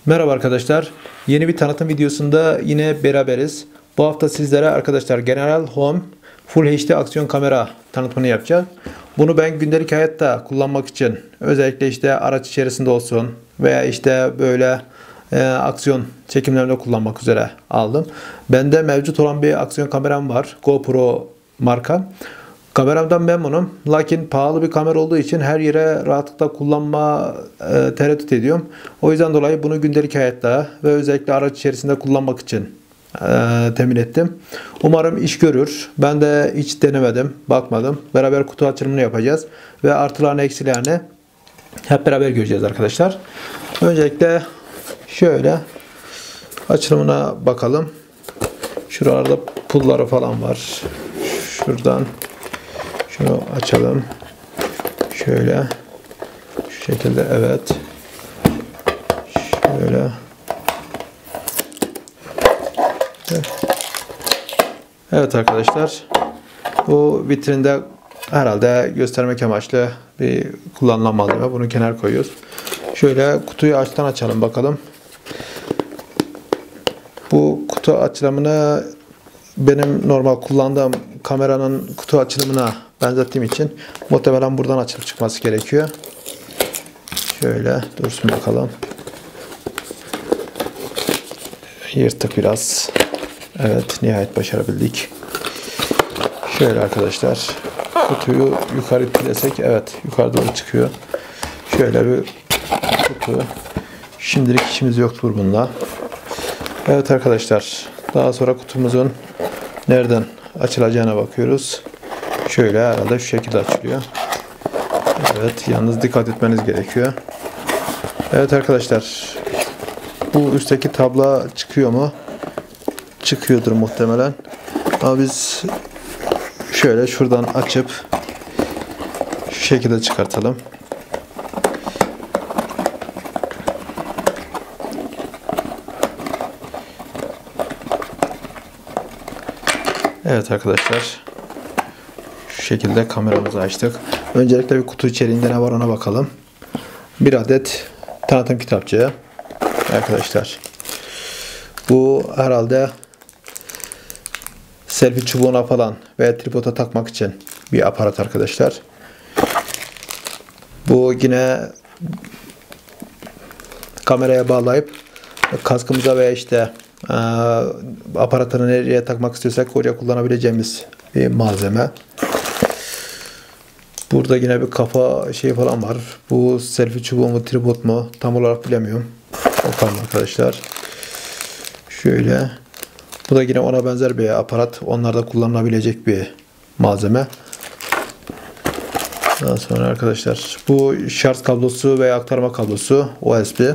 Merhaba arkadaşlar. Yeni bir tanıtım videosunda yine beraberiz. Bu hafta sizlere arkadaşlar General Home Full HD aksiyon kamera tanıtımını yapacağım. Bunu ben gündelik hayatta kullanmak için özellikle işte araç içerisinde olsun veya işte böyle aksiyon çekimlerinde kullanmak üzere aldım. Bende mevcut olan bir aksiyon kameram var. GoPro marka. Kameramdan memnunum. Lakin pahalı bir kamera olduğu için her yere rahatlıkla kullanma tereddüt ediyorum. O yüzden dolayı bunu gündelik hayatta ve özellikle araç içerisinde kullanmak için temin ettim. Umarım iş görür. Ben de hiç denemedim, bakmadım. Beraber kutu açılımını yapacağız ve artılarını eksilerini hep beraber göreceğiz arkadaşlar. Öncelikle şöyle açılımına bakalım. Şuralarda pulları falan var. Şuradan şunu açalım. Şöyle. Şu şekilde, evet. Şöyle. Evet arkadaşlar. Bu vitrinde herhalde göstermek amaçlı bir kullanılan malzeme. Bunu kenara koyuyoruz. Şöyle kutuyu açtan açalım bakalım. Bu kutu açılımını benim normal kullandığım kameranın kutu açılımına benzettiğim için muhtemelen buradan açılıp çıkması gerekiyor. Şöyle dursun bakalım. Yırtık biraz. Evet, nihayet başarabildik. Şöyle arkadaşlar. Kutuyu yukarı itirsek, evet, yukarı doğru çıkıyor. Şöyle bir kutu. Şimdilik işimiz yoktur bununla. Evet arkadaşlar. Daha sonra kutumuzun nereden açılacağına bakıyoruz. Şöyle herhalde şu şekilde açılıyor. Evet, yalnız dikkat etmeniz gerekiyor. Evet arkadaşlar. Bu üstteki tabla çıkıyor mu? Çıkıyordur muhtemelen. Ama biz şöyle şuradan açıp şu şekilde çıkartalım. Evet arkadaşlar. Şu şekilde kameramızı açtık. Öncelikle bir kutu içeriğinde ne var ona bakalım. Bir adet tanıtım kitapçığı. Arkadaşlar. Bu herhalde selfie çubuğuna falan veya tripoda takmak için bir aparat arkadaşlar. Bu yine kameraya bağlayıp kaskımıza veya işte aparatını nereye takmak istiyorsak oraya kullanabileceğimiz bir malzeme. Burada yine bir kafa şey falan var. Bu selfie çubuğu mu, tripod mu tam olarak bilemiyorum. Bakalım arkadaşlar. Şöyle. Bu da yine ona benzer bir aparat. Onlarda kullanılabilecek bir malzeme. Daha sonra arkadaşlar bu şarj kablosu veya aktarma kablosu USB.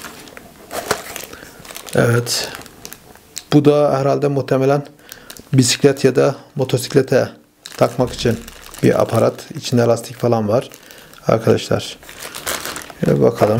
Evet. Bu da herhalde muhtemelen bisiklet ya da motosiklete takmak için bir aparat. İçinde lastik falan var. Arkadaşlar. Şöyle bakalım.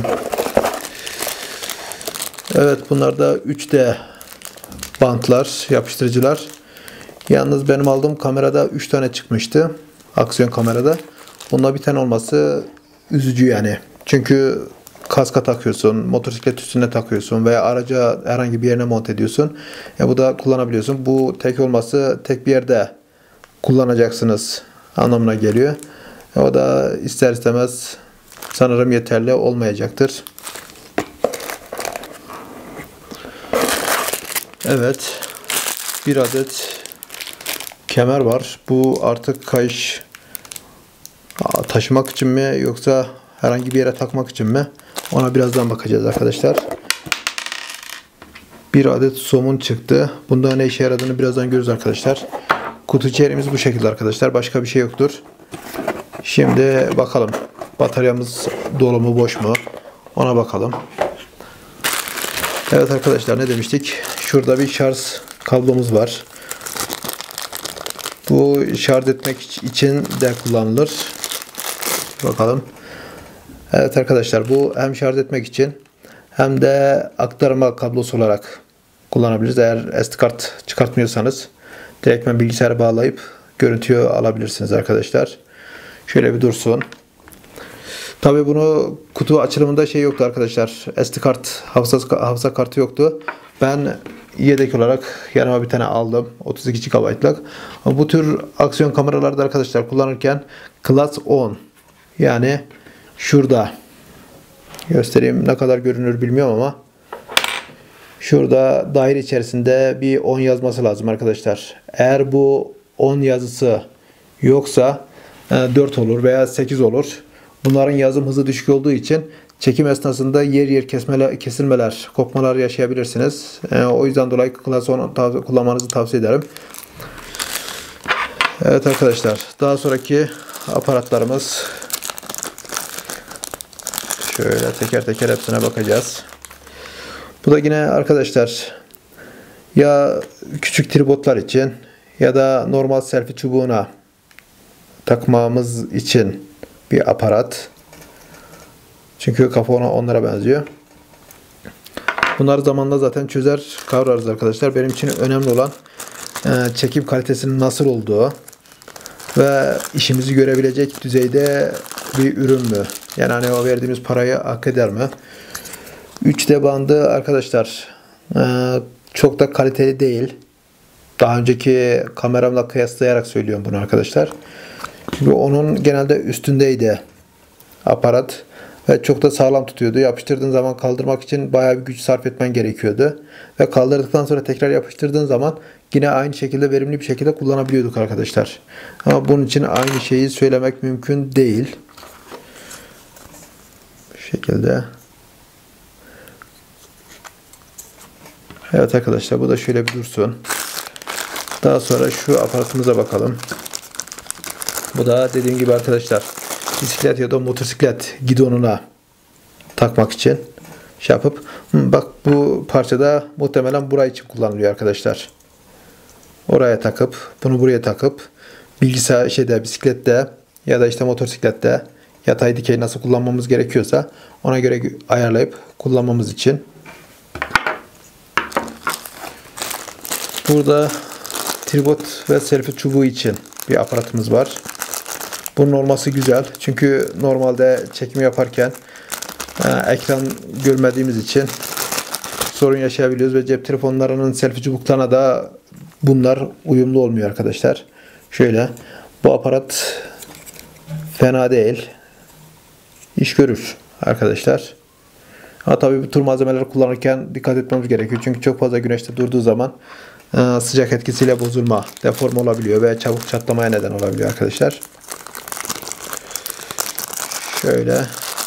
Evet, bunlar da 3D bantlar, yapıştırıcılar. Yalnız benim aldığım kamerada 3 tane çıkmıştı. Aksiyon kamerada. Bunda bir tane olması üzücü yani. Çünkü kaska takıyorsun, motosiklet üstüne takıyorsun veya araca herhangi bir yerine monte ediyorsun. Bu da kullanabiliyorsun. Bu tek olması tek bir yerde kullanacaksınız anlamına geliyor. O da ister istemez sanırım yeterli olmayacaktır. Evet. Bir adet kemer var. Bu artık kayış taşımak için mi yoksa herhangi bir yere takmak için mi? Ona birazdan bakacağız arkadaşlar. Bir adet somun çıktı. Bunda ne işe yaradığını birazdan görürüz arkadaşlar. Kutu içeriğimiz bu şekilde arkadaşlar. Başka bir şey yoktur. Şimdi bakalım. Bataryamız dolu mu boş mu? Ona bakalım. Evet arkadaşlar, ne demiştik? Şurada bir şarj kablomuz var. Bu şarj etmek için de kullanılır. Bakalım. Evet arkadaşlar, bu hem şarj etmek için hem de aktarma kablosu olarak kullanabiliriz. Eğer SD kart çıkartmıyorsanız direktmen bilgisayara bağlayıp görüntüyü alabilirsiniz arkadaşlar. Şöyle bir dursun. Tabii bunu kutu açılımında şey yoktu arkadaşlar. SD kart, hafıza kartı yoktu. Ben yedek olarak yanıma bir tane aldım. 32 GB'lık. Bu tür aksiyon kameralarda arkadaşlar kullanırken Class 10, yani şurada göstereyim, ne kadar görünür bilmiyorum ama şurada daire içerisinde bir 10 yazması lazım arkadaşlar. Eğer bu 10 yazısı yoksa 4 olur veya 8 olur. Bunların yazım hızı düşük olduğu için çekim esnasında yer yer kesilmeler, kopmalar yaşayabilirsiniz. O yüzden dolayı Class 10 kullanmanızı tavsiye ederim. Evet arkadaşlar, daha sonraki aparatlarımız, şöyle teker teker hepsine bakacağız. Bu da yine arkadaşlar ya küçük tripodlar için ya da normal selfie çubuğuna takmamız için bir aparat. Çünkü kafa onlara benziyor. Bunları zamanla zaten çözer kavrarız arkadaşlar. Benim için önemli olan çekim kalitesinin nasıl olduğu ve işimizi görebilecek düzeyde bir ürün mü? Yani hani o verdiğimiz parayı hak eder mi? 3D bandı arkadaşlar çok da kaliteli değil. Daha önceki kameramla kıyaslayarak söylüyorum bunu arkadaşlar. Çünkü onun genelde üstündeydi aparat ve çok da sağlam tutuyordu. Yapıştırdığın zaman kaldırmak için bayağı bir güç sarf etmen gerekiyordu. Ve kaldırdıktan sonra tekrar yapıştırdığın zaman yine aynı şekilde verimli bir şekilde kullanabiliyorduk arkadaşlar. Ama bunun için aynı şeyi söylemek mümkün değil. Bu şekilde. Evet arkadaşlar, bu da şöyle bir dursun. Daha sonra şu aparatımıza bakalım. Bu da dediğim gibi arkadaşlar bisiklet ya da motosiklet gidonuna takmak için şey yapıp bak, bu parçada muhtemelen buraya için kullanılıyor arkadaşlar. Oraya takıp bunu buraya takıp bilgisayar bisiklette ya da işte motosiklette yatay dikey nasıl kullanmamız gerekiyorsa ona göre ayarlayıp kullanmamız için. Burada tripod ve selfie çubuğu için bir aparatımız var. Bunun olması güzel. Çünkü normalde çekim yaparken ekran görmediğimiz için sorun yaşayabiliyoruz ve cep telefonlarının selfie çubuklarına da bunlar uyumlu olmuyor arkadaşlar. Şöyle, bu aparat fena değil. İş görür arkadaşlar. Ama tabii bu tür malzemeleri kullanırken dikkat etmemiz gerekiyor. Çünkü çok fazla güneşte durduğu zaman sıcak etkisiyle bozulma, deforme olabiliyor ve çabuk çatlamaya neden olabiliyor arkadaşlar. Şöyle.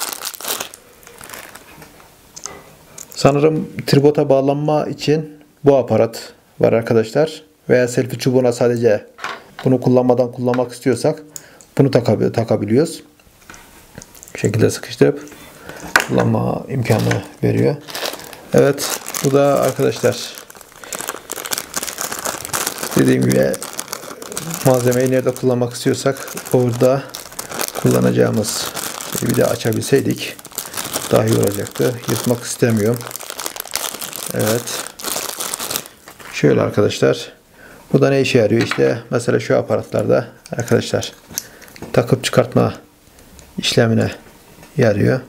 Sanırım tripoda bağlanma için bu aparat var arkadaşlar. Veya selfie çubuğuna sadece bunu kullanmadan kullanmak istiyorsak bunu takabiliyoruz. Bu şekilde sıkıştırıp kullanma imkanı veriyor. Evet, bu da arkadaşlar dediğim gibi malzemeyi nerede kullanmak istiyorsak orada kullanacağımız. Bir de açabilseydik daha iyi olacaktı. Yırtmak istemiyorum. Evet. Şöyle arkadaşlar. Bu da ne işe yarıyor? İşte mesela şu aparatlarda arkadaşlar takıp çıkartma işlemine yarıyor.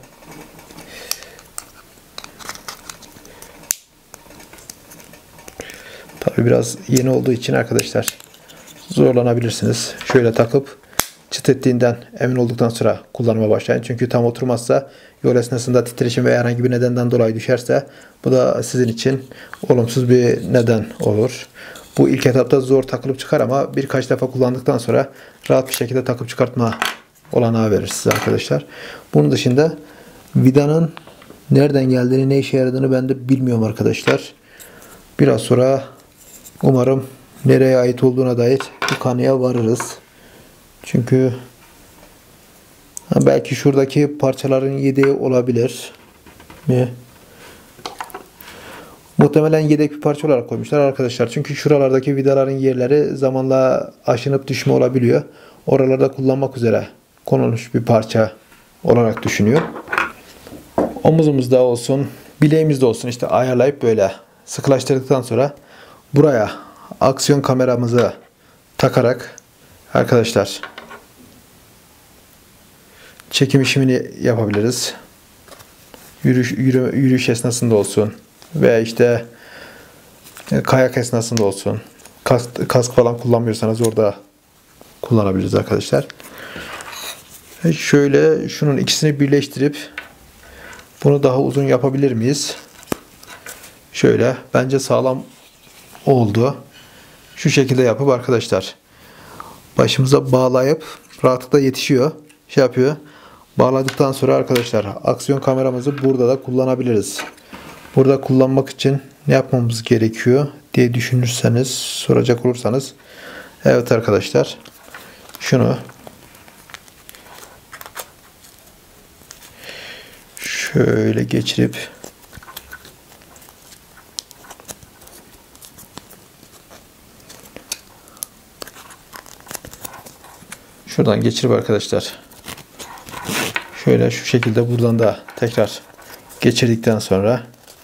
Tabi biraz yeni olduğu için arkadaşlar zorlanabilirsiniz. Şöyle takıp çıt ettiğinden emin olduktan sonra kullanıma başlayın. Çünkü tam oturmazsa, yol esnasında titreşim veya herhangi bir nedenden dolayı düşerse bu da sizin için olumsuz bir neden olur. Bu ilk etapta zor takılıp çıkar ama birkaç defa kullandıktan sonra rahat bir şekilde takıp çıkartma olanağı verir size arkadaşlar. Bunun dışında vidanın nereden geldiğini, ne işe yaradığını ben de bilmiyorum arkadaşlar. Biraz sonra umarım nereye ait olduğuna dair bir kanıya varırız. Çünkü belki şuradaki parçaların yedeği olabilir mi? Muhtemelen yedek bir parça olarak koymuşlar arkadaşlar. Çünkü şuralardaki vidaların yerleri zamanla aşınıp düşme olabiliyor. Oralarda kullanmak üzere konulmuş bir parça olarak düşünüyor. Omuzumuzda olsun, bileğimizde olsun işte ayarlayıp böyle sıkılaştırdıktan sonra buraya aksiyon kameramızı takarak arkadaşlar çekim işlemini yapabiliriz. Yürüyüş esnasında olsun veya işte kayak esnasında olsun. Kask falan kullanmıyorsanız orada kullanabiliriz arkadaşlar. Şöyle şunun ikisini birleştirip bunu daha uzun yapabilir miyiz? Şöyle bence sağlam oldu. Şu şekilde yapıp arkadaşlar başımıza bağlayıp rahatlıkla yetişiyor. Şey yapıyor. Bağladıktan sonra arkadaşlar aksiyon kameramızı burada da kullanabiliriz. Burada kullanmak için ne yapmamız gerekiyor diye düşünürseniz, soracak olursanız, evet arkadaşlar, şunu şöyle geçirip şuradan geçirip arkadaşlar şöyle şu şekilde buradan da tekrar geçirdikten sonra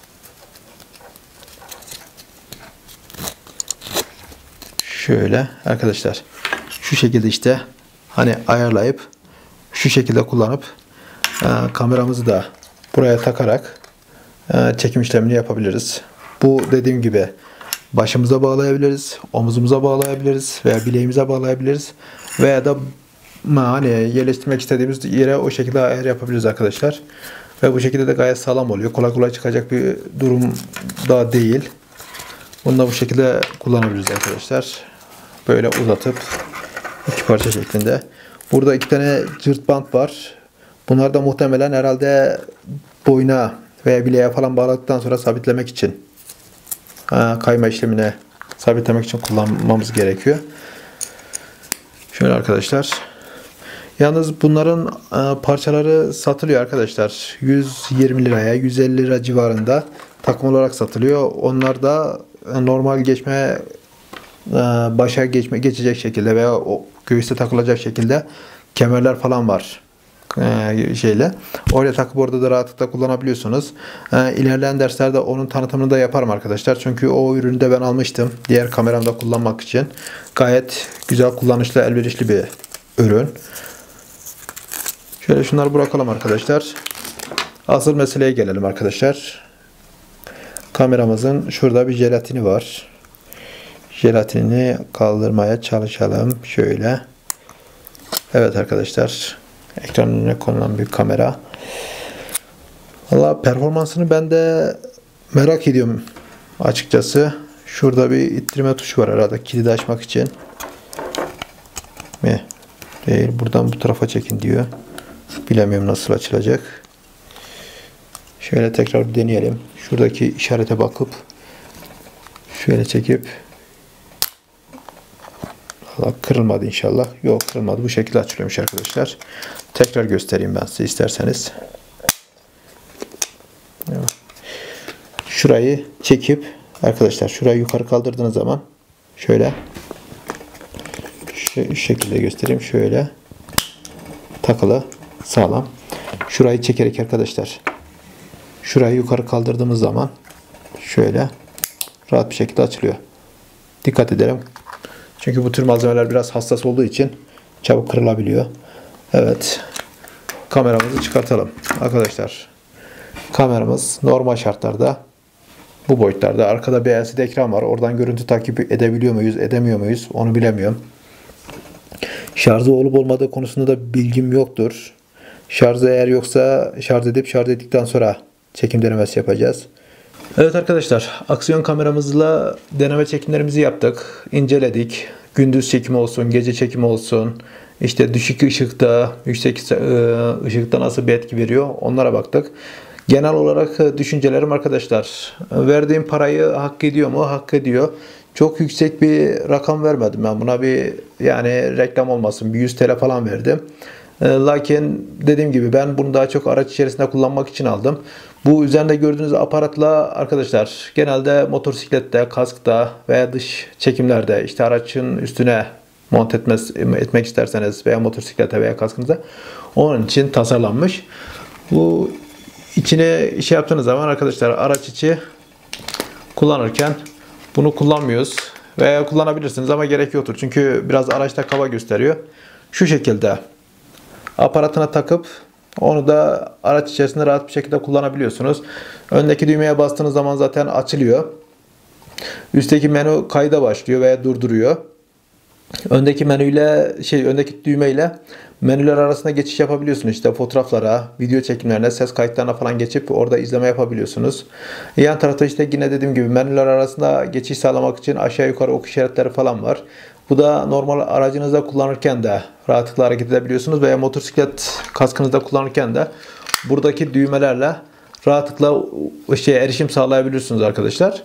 şöyle arkadaşlar şu şekilde işte hani ayarlayıp şu şekilde kullanıp kameramızı da buraya takarak çekim işlemini yapabiliriz. Bu dediğim gibi başımıza bağlayabiliriz, omuzumuza bağlayabiliriz veya bileğimize bağlayabiliriz veya da hani yerleştirmek istediğimiz yere o şekilde ayar yapabiliriz arkadaşlar. Ve bu şekilde de gayet sağlam oluyor. Kolay kolay çıkacak bir durum da değil. Bunu da bu şekilde kullanabiliriz arkadaşlar. Böyle uzatıp iki parça şeklinde. Burada iki tane cırt bant var. Bunlar da muhtemelen herhalde boyuna veya bileğe falan bağladıktan sonra sabitlemek için, kayma işlemine sabitlemek için kullanmamız gerekiyor. Şöyle arkadaşlar. Yalnız bunların parçaları satılıyor arkadaşlar. 120 liraya, 150 lira civarında takım olarak satılıyor. Onlar da normal başa geçecek şekilde veya o göğüste takılacak şekilde kemerler falan var. Oraya takıp orada da rahatlıkla kullanabiliyorsunuz. İlerleyen derslerde onun tanıtımını da yaparım arkadaşlar. Çünkü o ürünü de ben almıştım. Diğer kameramda kullanmak için. Gayet güzel, kullanışlı, elverişli bir ürün. Şöyle şunları bırakalım arkadaşlar. Asıl meseleye gelelim arkadaşlar. Kameramızın şurada bir jelatini var. Jelatinini kaldırmaya çalışalım. Şöyle. Evet arkadaşlar. Ekran önüne konulan bir kamera. Valla performansını ben de merak ediyorum açıkçası. Şurada bir ittirme tuşu var herhalde kilidi açmak için. Mi? Değil. Buradan bu tarafa çekin diyor. Bilemiyorum nasıl açılacak. Şöyle tekrar bir deneyelim. Şuradaki işarete bakıp şöyle çekip, Allah, kırılmadı inşallah. Yok, kırılmadı. Bu şekilde açılıyormuş arkadaşlar. Tekrar göstereyim ben size isterseniz. Şurayı çekip arkadaşlar şurayı yukarı kaldırdığınız zaman şöyle şu şekilde göstereyim. Şöyle takılı, sağlam. Şurayı çekerek arkadaşlar şurayı yukarı kaldırdığımız zaman şöyle rahat bir şekilde açılıyor. Dikkat edelim. Çünkü bu tür malzemeler biraz hassas olduğu için çabuk kırılabiliyor. Evet. Kameramızı çıkartalım. Arkadaşlar kameramız normal şartlarda bu boyutlarda. Arkada bir LCD ekran var. Oradan görüntü takip edebiliyor muyuz, edemiyor muyuz? Onu bilemiyorum. Şarjı olup olmadığı konusunda da bilgim yoktur. Şarjı eğer yoksa şarj ettikten sonra çekim denemesi yapacağız. Evet arkadaşlar, aksiyon kameramızla deneme çekimlerimizi yaptık. İnceledik. Gündüz çekimi olsun, gece çekimi olsun. İşte düşük ışıkta, yüksek ışıkta nasıl bir etki veriyor onlara baktık. Genel olarak düşüncelerim arkadaşlar. Verdiğim parayı hak ediyor mu? Hak ediyor. Çok yüksek bir rakam vermedim ben buna, yani reklam olmasın, bir 100 TL falan verdim. Lakin dediğim gibi ben bunu daha çok araç içerisinde kullanmak için aldım. Bu üzerinde gördüğünüz aparatla arkadaşlar genelde motosiklette, kaskta veya dış çekimlerde işte aracın üstüne monte etmek isterseniz veya motosiklete veya kaskınıza, onun için tasarlanmış. Bu içine yaptığınız zaman arkadaşlar araç içi kullanırken bunu kullanmıyoruz veya kullanabilirsiniz ama gerek yoktur. Çünkü biraz araçta kaba gösteriyor. Şu şekilde aparatına takıp Onu da araç içerisinde rahat bir şekilde kullanabiliyorsunuz. Öndeki düğmeye bastığınız zaman zaten açılıyor. Üstteki menü kayda başlıyor veya durduruyor. Öndeki düğmeyle menüler arasında geçiş yapabiliyorsunuz. İşte fotoğraflara, video çekimlerine, ses kayıtlarına falan geçip orada izleme yapabiliyorsunuz. Yan tarafta işte yine dediğim gibi menüler arasında geçiş sağlamak için aşağı yukarı ok işaretleri falan var. Bu da normal aracınızda kullanırken de rahatlıkla hareket edebiliyorsunuz veya motosiklet kaskınızda kullanırken de buradaki düğmelerle rahatlıkla erişim sağlayabiliyorsunuz arkadaşlar.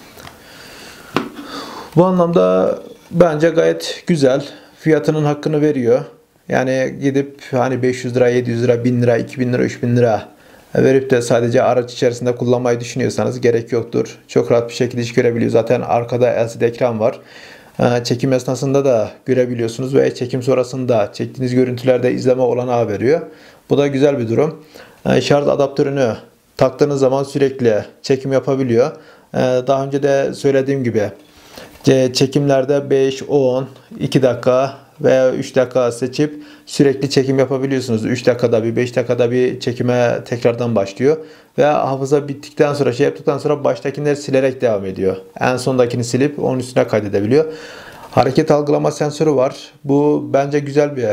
Bu anlamda bence gayet güzel. Fiyatının hakkını veriyor. Yani gidip hani 500 lira, 700 lira, 1000 lira, 2000 lira, 3000 lira verip de sadece araç içerisinde kullanmayı düşünüyorsanız gerek yoktur. Çok rahat bir şekilde iş görebiliyor. Zaten arkada LCD ekran var. Çekim esnasında da görebiliyorsunuz ve çekim sonrasında çektiğiniz görüntülerde izleme olanağı veriyor. Bu da güzel bir durum. Şarj adaptörünü taktığınız zaman sürekli çekim yapabiliyor. Daha önce de söylediğim gibi çekimlerde 5, 10, 2 dakika veya 3 dakika seçip sürekli çekim yapabiliyorsunuz. 3 dakikada bir, 5 dakikada bir çekime tekrardan başlıyor. Ve hafıza bittikten sonra yaptıktan sonra baştakileri silerek devam ediyor. En sondakini silip onun üstüne kaydedebiliyor. Hareket algılama sensörü var. Bu bence güzel bir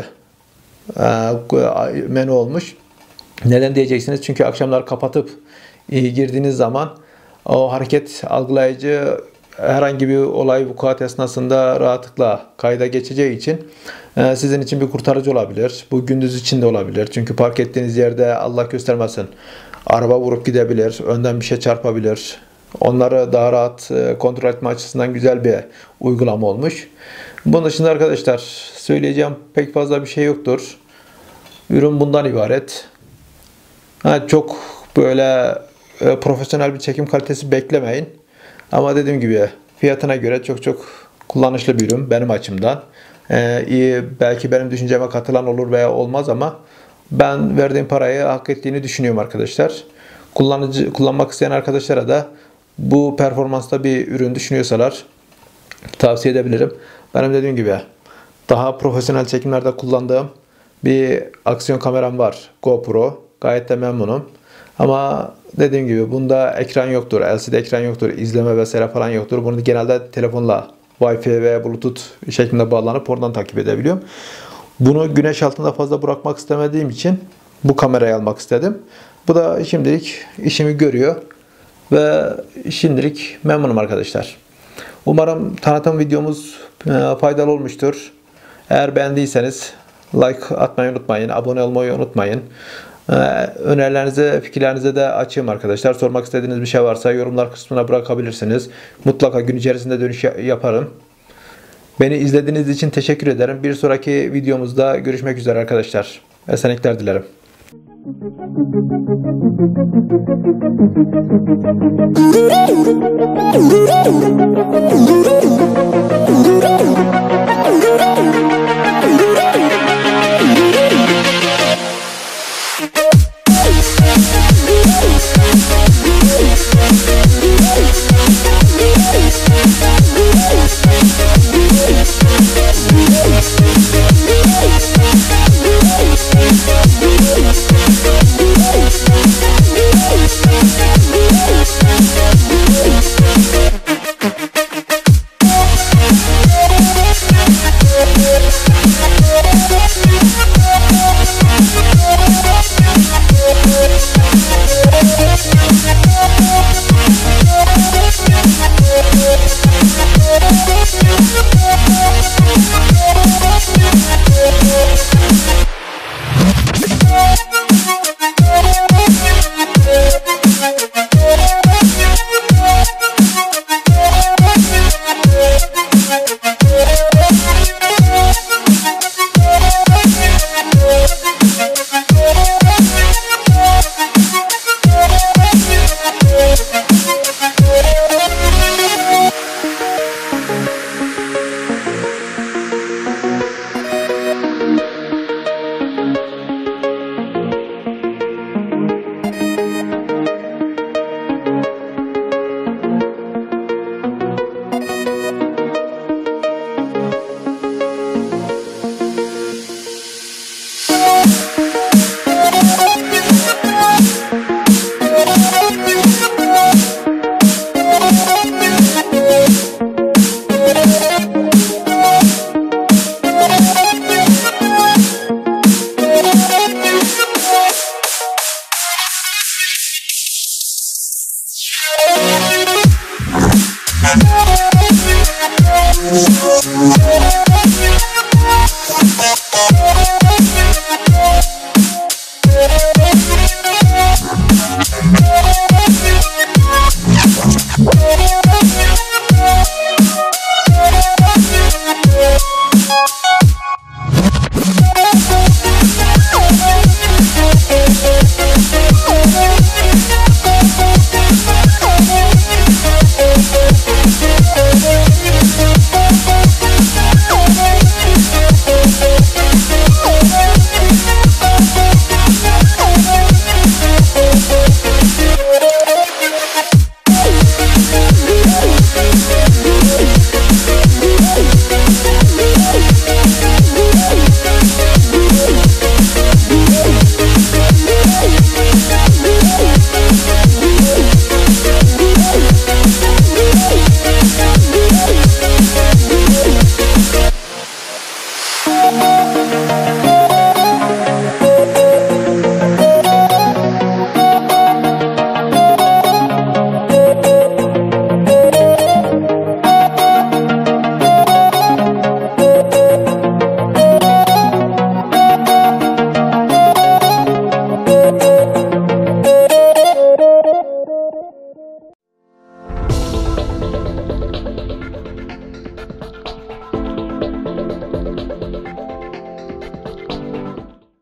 menü olmuş. Neden diyeceksiniz? Çünkü akşamlar kapatıp girdiğiniz zaman o hareket algılayıcı herhangi bir olay vukuat esnasında rahatlıkla kayda geçeceği için sizin için bir kurtarıcı olabilir. Bu gündüz için de olabilir. Çünkü park ettiğiniz yerde Allah göstermesin araba vurup gidebilir, önden bir şey çarpabilir. Onları daha rahat kontrol etme açısından güzel bir uygulama olmuş. Bunun dışında arkadaşlar söyleyeceğim pek fazla bir şey yoktur. Ürün bundan ibaret. Çok böyle profesyonel bir çekim kalitesi beklemeyin. Ama dediğim gibi fiyatına göre çok kullanışlı bir ürün benim açımdan. Belki benim düşünceme katılan olur veya olmaz ama ben verdiğim parayı hak ettiğini düşünüyorum arkadaşlar. Kullanmak isteyen arkadaşlara da bu performansta bir ürün düşünüyorsalar tavsiye edebilirim. Benim dediğim gibi daha profesyonel çekimlerde kullandığım bir aksiyon kameram var. GoPro. Gayet de memnunum. Ama dediğim gibi bunda ekran yoktur. LCD ekran yoktur. İzleme vesaire falan yoktur. Bunu genelde telefonla Wi-Fi veya Bluetooth şeklinde bağlanıp oradan takip edebiliyorum. Bunu güneş altında fazla bırakmak istemediğim için bu kamerayı almak istedim. Bu da şimdilik işimi görüyor. Ve şimdilik memnunum arkadaşlar. Umarım tanıtım videomuz faydalı olmuştur. Eğer beğendiyseniz like atmayı unutmayın. Abone olmayı unutmayın. Önerilerinize, fikirlerinize de açığım arkadaşlar. Sormak istediğiniz bir şey varsa yorumlar kısmına bırakabilirsiniz. Mutlaka gün içerisinde dönüş yaparım. Beni izlediğiniz için teşekkür ederim. Bir sonraki videomuzda görüşmek üzere arkadaşlar. Esenlikler dilerim.